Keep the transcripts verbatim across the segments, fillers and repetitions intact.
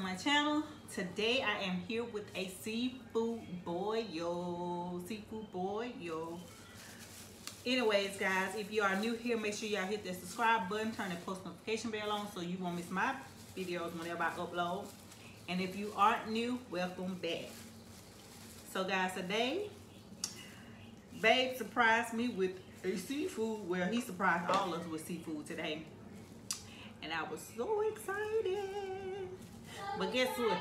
my channel. Today I am here with a seafood boil. Seafood boil. Anyways, guys, if you are new here, make sure y'all hit that subscribe button, turn that post notification bell on so you won't miss my videos whenever I upload. And if you aren't new, welcome back. So guys, today, Babe surprised me with a seafood. Well, he surprised all of us with seafood today. And I was so excited. But guess what?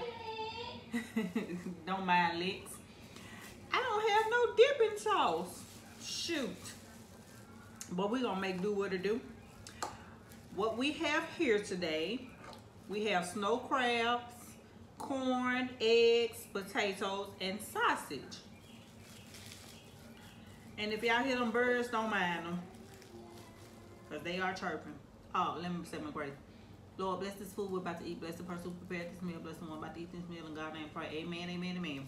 Don't mind licks. I don't have no dipping sauce. Shoot. But we're gonna make do what it do. What we have here today, we have snow crabs, corn, eggs, potatoes, and sausage. And if y'all hear them birds, don't mind them, because they are chirping. Oh, let me say my grace. Lord, bless this food we're about to eat. Bless the person who prepared this meal. Bless the one about to eat this meal. In God's name, pray. Amen, amen, amen.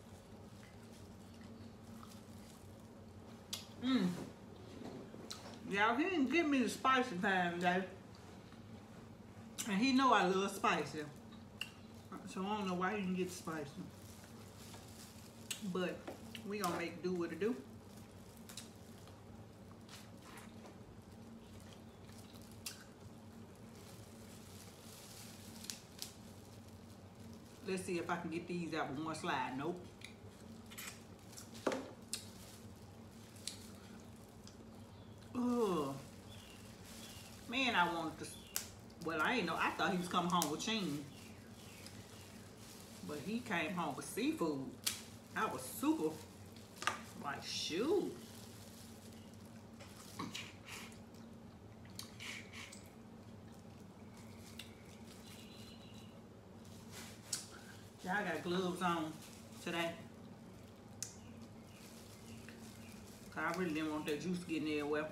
Mmm. Y'all, he didn't give me the spicy time, guys. And he know I love spicy. So I don't know why he didn't get the spicy. But we gonna make do what it do. Let's see if I can get these out with one slide. Nope. Oh, man, I wanted to. Well, I ain't know. I thought he was coming home with Sheen, but he came home with seafood. I was super like, shoot. Y'all got gloves on today. I really didn't want that juice getting there well.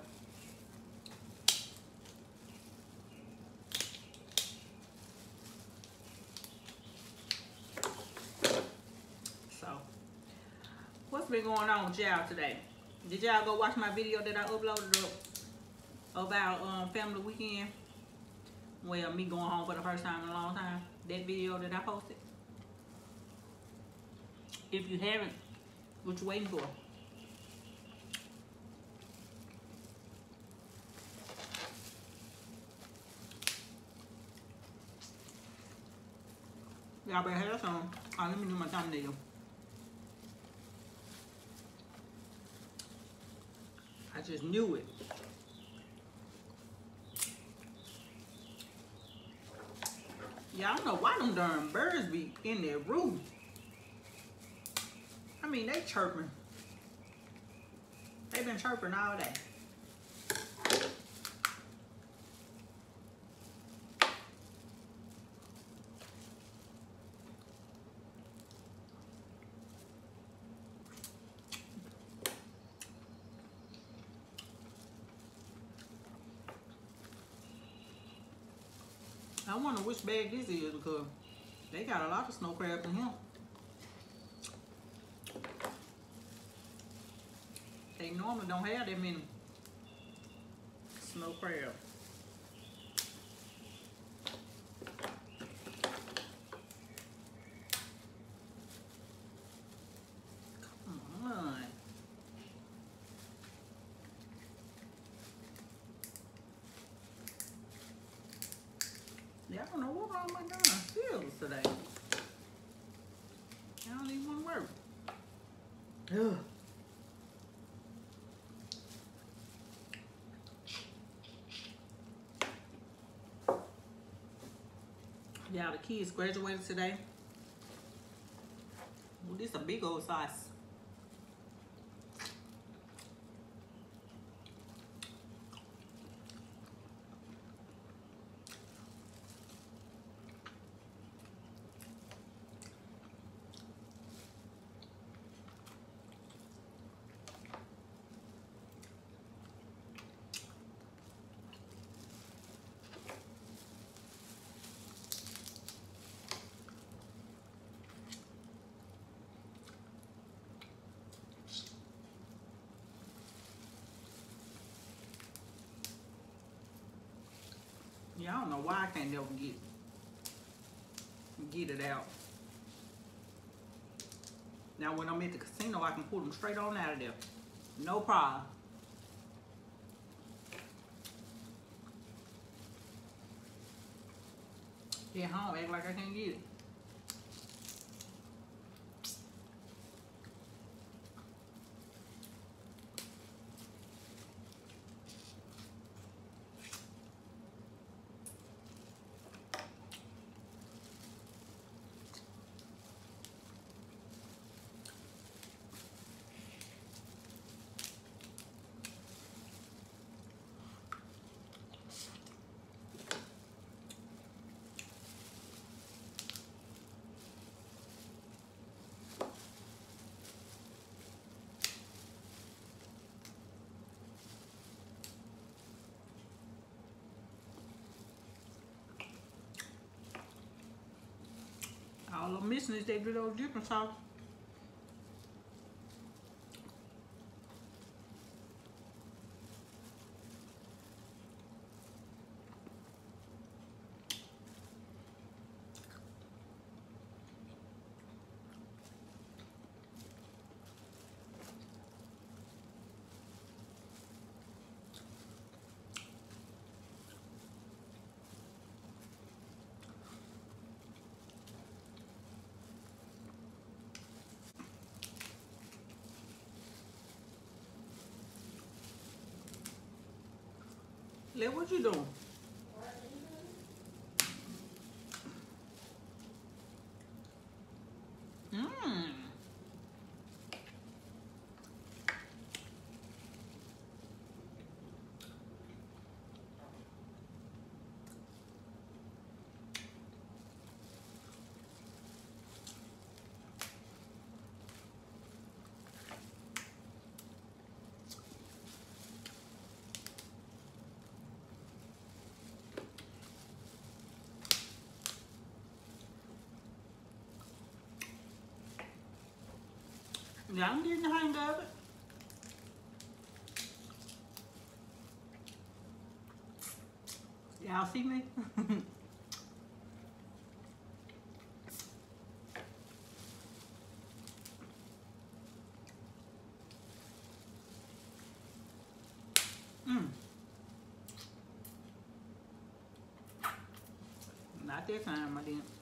So, what's been going on with y'all today? Did y'all go watch my video that I uploaded up about um, family weekend? Well, me going home for the first time in a long time. That video that I posted. If you haven't, what you waiting for? Y'all better have some. Oh, let me do my thumbnail. I just knew it. Y'all don't know why them darn birds be in their roof. I mean, they chirping. They been chirping all day. I wonder which bag this is, because they got a lot of snow crabs in here. They normally don't have that many snow crabs. Come on. Yeah, I don't know what wrong with my darn skills today. I don't even want to work. Ugh. Yeah, the kids graduated today. Well, this is a big old size. Yeah, I don't know why I can't never get get it out. Now when I'm at the casino, I can pull them straight on out of there. No problem. At home, act like I can't get it. All I'm missing is that good old dipping sauce. Let what you doing? Mmm. Yeah, I'm getting the hang of it. Y'all see me? Mmm. Not that time, I didn't.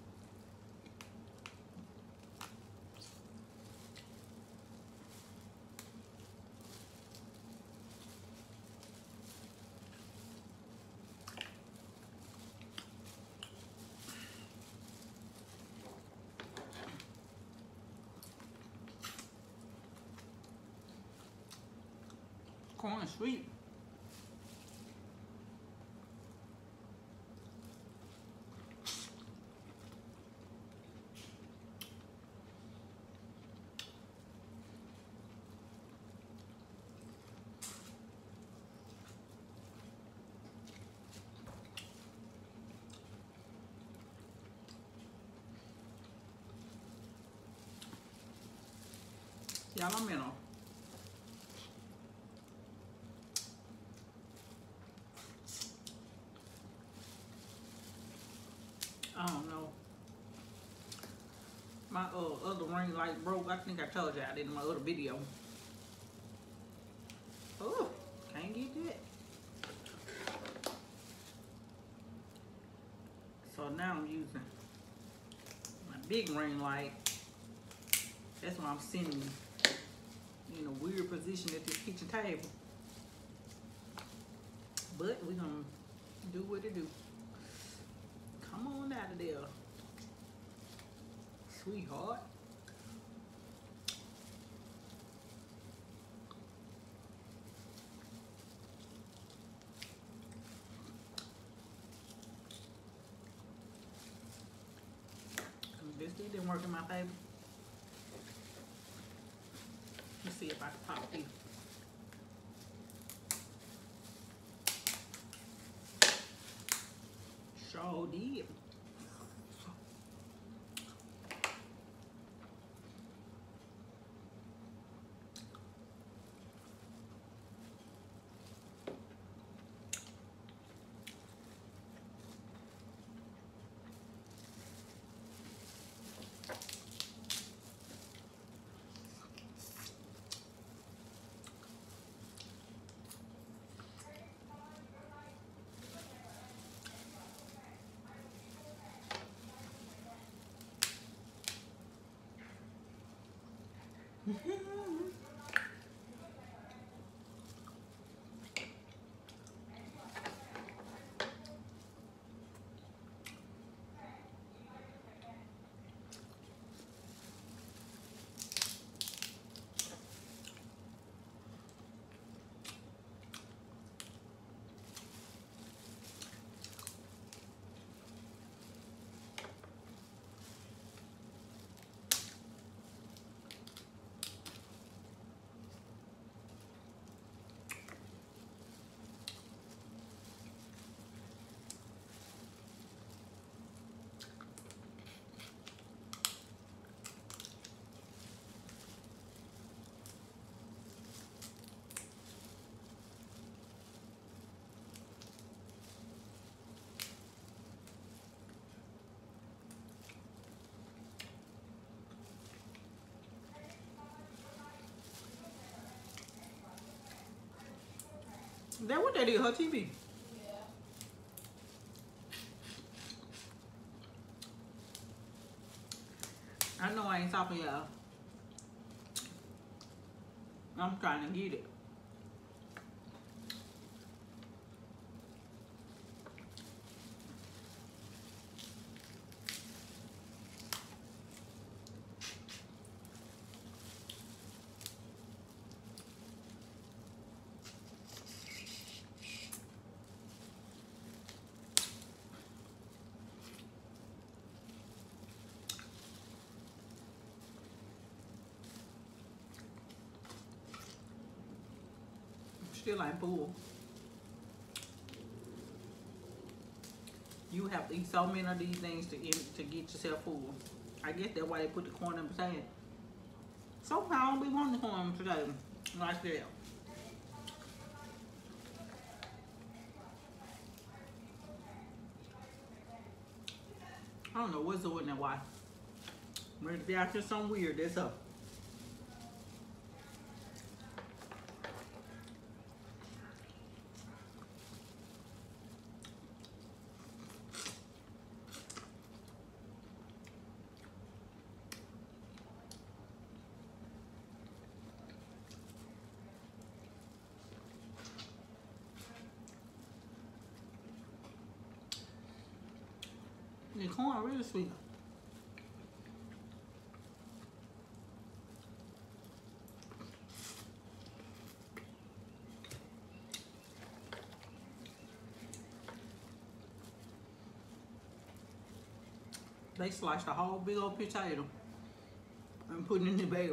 Corn is sweet. Y'all, I'm in a I don't know. My uh, other ring light broke. I think I told you I did in my other video. Oh, can't get that. So now I'm using my big ring light. That's why I'm sitting in a weird position at this kitchen table. But we're gonna do what it do. Come on out of there, sweetheart. This didn't work in my favor. Let's see if I can pop these. Sure did. That what that is, her T V. I know I ain't talking y'all. I'm trying to get it. Still ain't full. You have to eat so many of these things to get, to get yourself full. I guess that's why they put the corn and potato. So I don't be wanting the corn and potato like that. I don't know what's doing that why. But if y'all just something weird, that's up. The corn really sweet. They sliced a whole big old potato and put it in the bag.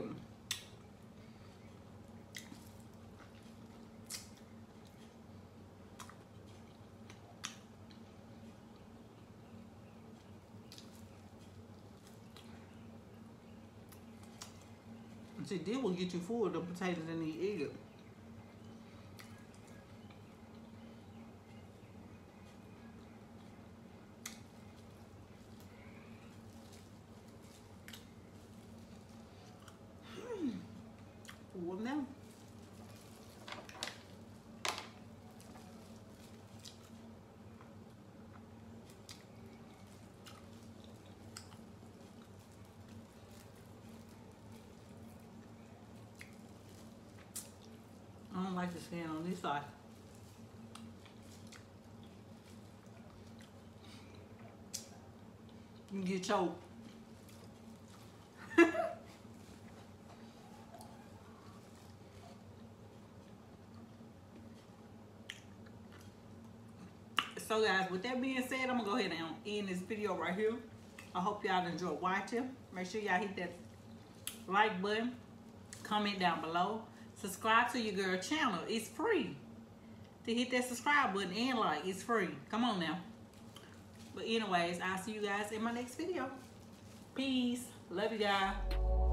See, this will get you full of the potatoes and the egg. Full now. I don't like the skin on this side. You get choked. So guys, with that being said, I'm gonna go ahead and end this video right here. I hope y'all enjoyed watching. Make sure y'all hit that like button, comment down below. Subscribe to your girl channel. It's free to hit that subscribe button and like. It's free. Come on now. But anyways, I'll see you guys in my next video. Peace. Love you guys.